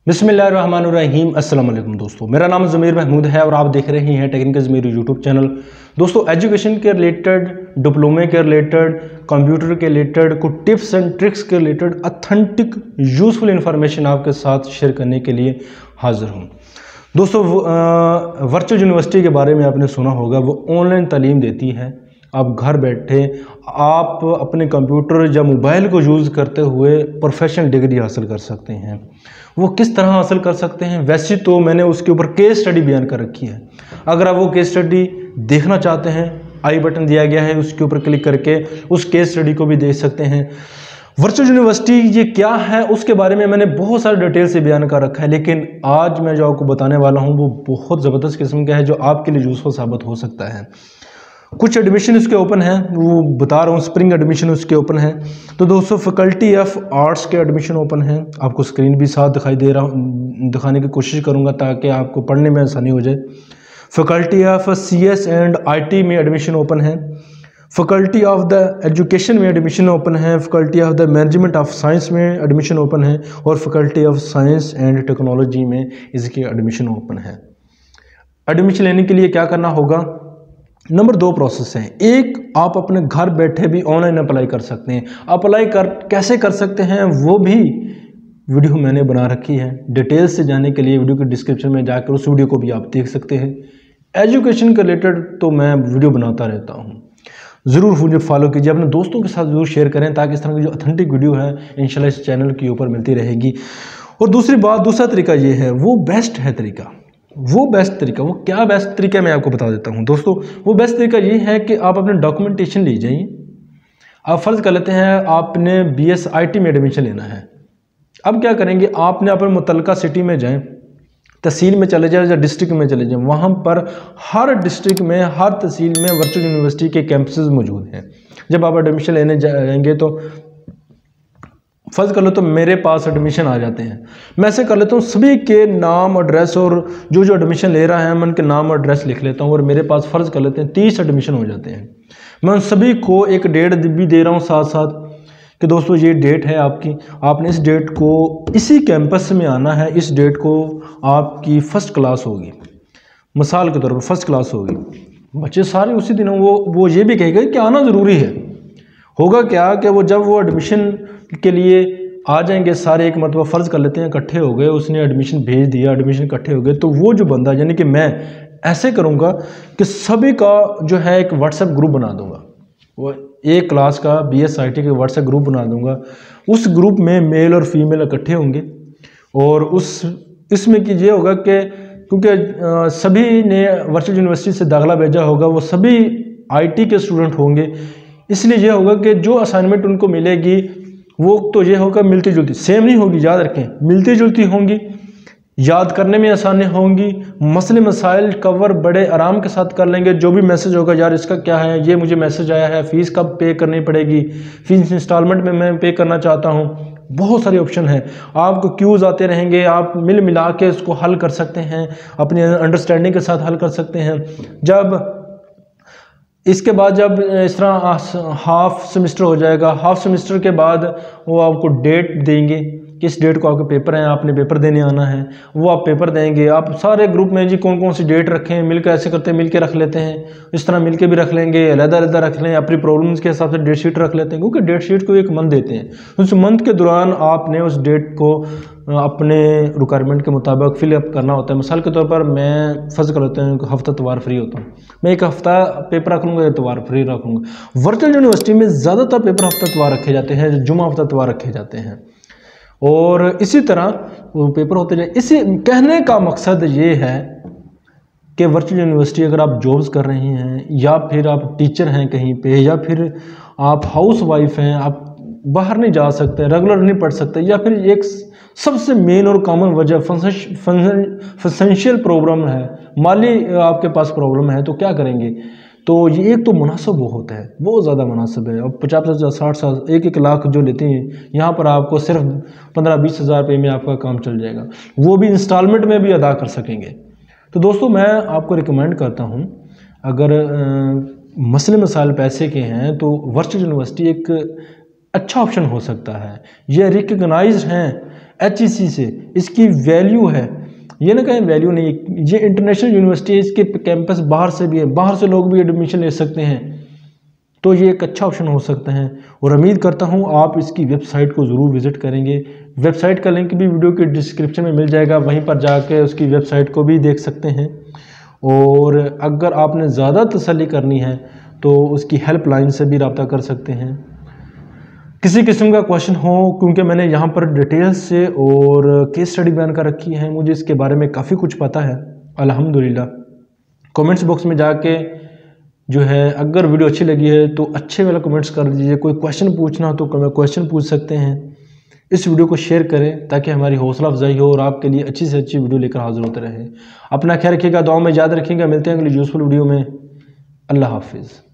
बिस्मिल्लाहिर्रहमानिर्रहीम। अस्सलाम वालेकुम दोस्तों, मेरा नाम ज़मीर महमूद है और आप देख रहे हैं टेक्निकल ज़मीर यूट्यूब चैनल। दोस्तों, एजुकेशन के रिलेटेड, डिप्लोमे के रिलेटेड, कंप्यूटर के रिलेटेड, कुछ टिप्स एंड ट्रिक्स के रिलेटेड अथेंटिक यूज़फुल इंफॉर्मेशन आपके साथ शेयर करने के लिए हाजिर हूँ। दोस्तों, वर्चुअल यूनिवर्सिटी के बारे में आपने सुना होगा। वो ऑनलाइन तालीम देती है। आप घर बैठे आप अपने कंप्यूटर या मोबाइल को यूज़ करते हुए प्रोफेशनल डिग्री हासिल कर सकते हैं। वो किस तरह हासिल कर सकते हैं, वैसे तो मैंने उसके ऊपर केस स्टडी बयान कर रखी है। अगर आप वो केस स्टडी देखना चाहते हैं, आई बटन दिया गया है, उसके ऊपर क्लिक करके उस केस स्टडी को भी देख सकते हैं। वर्चुअल यूनिवर्सिटी ये क्या है उसके बारे में मैंने बहुत सारे डिटेल से बयान कर रखा है, लेकिन आज मैं जो आपको बताने वाला हूँ वो बहुत ज़बरदस्त किस्म का है, जो आपके लिए यूज़फुल साबित हो सकता है। कुछ एडमिशन उसके ओपन है, वो बता रहा हूँ। स्प्रिंग एडमिशन उसके ओपन है। तो दोस्तों, फैकल्टी ऑफ आर्ट्स के एडमिशन ओपन है। आपको स्क्रीन भी साथ दिखाने की कोशिश करूँगा ताकि आपको पढ़ने में आसानी हो जाए। Faculty of CS and IT में एडमिशन ओपन है। फैकल्टी ऑफ द एजुकेशन में एडमिशन ओपन है। Faculty of the management of science में एडमिशन ओपन है और faculty of science and technology में इसकी एडमिशन ओपन है। एडमिशन लेने के लिए क्या करना होगा? नंबर 2 प्रोसेस है। एक, आप अपने घर बैठे भी ऑनलाइन अप्लाई कर सकते हैं। अप्लाई कैसे कर सकते हैं वो भी वीडियो मैंने बना रखी है। डिटेल्स से जाने के लिए वीडियो के डिस्क्रिप्शन में जाकर उस वीडियो को भी आप देख सकते हैं। एजुकेशन के रिलेटेड तो मैं वीडियो बनाता रहता हूँ। ज़रूर मुझे फॉलो कीजिए, अपने दोस्तों के साथ ज़रूर शेयर करें ताकि इस तरह की जो ऑथेंटिक वीडियो है इंशाल्लाह इस चैनल के ऊपर मिलती रहेगी। और दूसरी बात, दूसरा तरीका ये है, वो बेस्ट है तरीका। वो बेस्ट तरीका, वो क्या बेस्ट तरीका मैं आपको बता देता हूँ। दोस्तों, वो बेस्ट तरीका ये है कि आप अपने डॉक्यूमेंटेशन ले जाइए। आप फ़र्ज़ कर लेते हैं आपने BS IT में एडमिशन लेना है। अब क्या करेंगे, आपने अपने मुतल्लिका सिटी में जाएं, तहसील में चले जाएं या डिस्ट्रिक्ट में चले जाएं। वहाँ पर हर डिस्ट्रिक्ट में, हर तहसील में वर्चुअल यूनिवर्सिटी के कैंपसेस मौजूद हैं। जब आप एडमिशन लेने जाएंगे तो फ़र्ज़ कर लो तो मेरे पास एडमिशन आ जाते हैं। मैं ऐसे कर लेता हूँ, सभी के नाम एड्रेस और जो एडमिशन ले रहा है मैं उनके नाम और एड्रेस लिख लेता हूँ और मेरे पास फ़र्ज़ कर लेते हैं 30 एडमिशन हो जाते हैं। मैं उन सभी को एक डेट भी दे रहा हूँ साथ साथ कि दोस्तों ये डेट है आपकी, आपने इस डेट को इसी कैंपस में आना है। इस डेट को आपकी फ़र्स्ट क्लास होगी, मिसाल के तौर पर फ़र्स्ट क्लास होगी। बच्चे सारे उसी दिन वो ये भी कहेंगे कि आना ज़रूरी है। होगा क्या कि वो जब वो एडमिशन के लिए आ जाएंगे सारे, एक मतलब फ़र्ज़ कर लेते हैं इकट्ठे हो गए, उसने एडमिशन भेज दिया, एडमिशन इकट्ठे हो गए, तो वो जो बंदा, यानी कि मैं ऐसे करूँगा कि सभी का जो है एक व्हाट्सएप ग्रुप बना दूँगा। वो एक क्लास का BS IT के व्हाट्सएप ग्रुप बना दूँगा। उस ग्रुप में मेल और फीमेल इकट्ठे होंगे और इसमें कि ये होगा कि क्योंकि सभी ने वर्चुअल यूनिवर्सिटी से दाखिला भेजा होगा, वो सभी IT के स्टूडेंट होंगे, इसलिए ये होगा कि जो असाइनमेंट उनको मिलेगी वो तो ये होगा मिलती जुलती, सेम नहीं होगी, याद रखें, मिलती जुलती होंगी, याद करने में आसानी होंगी, मसले मसाइल कवर बड़े आराम के साथ कर लेंगे। जो भी मैसेज होगा, यार इसका क्या है, ये मुझे मैसेज आया है, फ़ीस कब पे करनी पड़ेगी, फ़ीस इंस्टॉलमेंट में मैं पे करना चाहता हूँ। बहुत सारे ऑप्शन हैं, आपको क्यूज़ आते रहेंगे, आप मिल मिला के इसको हल कर सकते हैं, अपनी अंडरस्टैंडिंग के साथ हल कर सकते हैं। जब इसके बाद जब इस तरह हाफ सेमेस्टर हो जाएगा, हाफ सेमेस्टर के बाद वो आपको डेट देंगे, किस डेट को आपके पेपर हैं, आपने पेपर देने आना है, वो आप पेपर देंगे। आप सारे ग्रुप में जी कौन कौन सी डेट रखें, मिलकर ऐसे करते हैं, मिलकर रख लेते हैं, इस तरह मिलकर भी रख लेंगे, अलग-अलग रख लें, अपनी प्रॉब्लम्स के हिसाब से डेट शीट रख लेते हैं, क्योंकि डेट शीट को एक मंथ देते हैं। उस मंथ के दौरान आपने उस डेट को अपने रिक्वायरमेंट के मुताबिक फिलअप करना होता है। मिसाल के तौर पर मैं फ़र्ज़ कर लेते हैं हफ्ता इतवार फ्री होता हूँ, मैं एक हफ़्ता पेपर रख लूँगा, इतवार फ्री रखूँगा। वर्चुअल यूनिवर्सिटी में ज़्यादातर पेपर हफ्ता इतवार रखे जाते हैं, जुमा हफ्ता इतवार रखे जाते हैं और इसी तरह वो पेपर होते जाए। इसी कहने का मकसद ये है कि वर्चुअल यूनिवर्सिटी, अगर आप जॉब्स कर रहे हैं या फिर आप टीचर हैं कहीं पे, या फिर आप हाउस वाइफ हैं, आप बाहर नहीं जा सकते, रेगुलर नहीं पढ़ सकते, या फिर एक सबसे मेन और कॉमन वजह फाइनेंशियल प्रॉब्लम है, माली आपके पास प्रॉब्लम है, तो क्या करेंगे? तो ये एक तो मुनासिब बहुत है, बहुत ज़्यादा मुनासिब है। अब 50,000 60,000 1 लाख जो लेते हैं, यहाँ पर आपको सिर्फ 15-20 हज़ार रुपये में आपका काम चल जाएगा, वो भी इंस्टॉलमेंट में भी अदा कर सकेंगे। तो दोस्तों, मैं आपको रिकमेंड करता हूँ, अगर मसले मसाइल पैसे के हैं तो वर्चुअल यूनिवर्सिटी एक अच्छा ऑप्शन हो सकता है। ये रिकग्नाइज्ड हैं HEC से, इसकी वैल्यू है, ये ना कहें वैल्यू नहीं, ये इंटरनेशनल यूनिवर्सिटी है, इसके कैंपस बाहर से भी है, बाहर से लोग भी एडमिशन ले सकते हैं, तो ये एक अच्छा ऑप्शन हो सकता है। और उम्मीद करता हूँ आप इसकी वेबसाइट को ज़रूर विज़िट करेंगे। वेबसाइट का लिंक भी वीडियो के डिस्क्रिप्शन में मिल जाएगा, वहीं पर जाके उसकी वेबसाइट को भी देख सकते हैं। और अगर आपने ज़्यादा तसल्ली करनी है तो उसकी हेल्पलाइन से भी रब्ता कर सकते हैं। किसी किस्म का क्वेश्चन हो, क्योंकि मैंने यहाँ पर डिटेल्स से और केस स्टडी बयान कर रखी है, मुझे इसके बारे में काफ़ी कुछ पता है अल्हम्दुलिल्लाह। कमेंट्स बॉक्स में जाके जो है अगर वीडियो अच्छी लगी है तो अच्छे वाला कमेंट्स कर दीजिए। कोई क्वेश्चन पूछना हो तो क्वेश्चन पूछ सकते हैं। इस वीडियो को शेयर करें ताकि हमारी हौसला अफजाई हो और आपके लिए अच्छी से अच्छी वीडियो लेकर हाजिर होते रहें। अपना ख्याल रखिएगा, दुआ में याद रखिएगा। मिलते हैं अगली यूज़फुल वीडियो में। अल्लाह हाफिज़।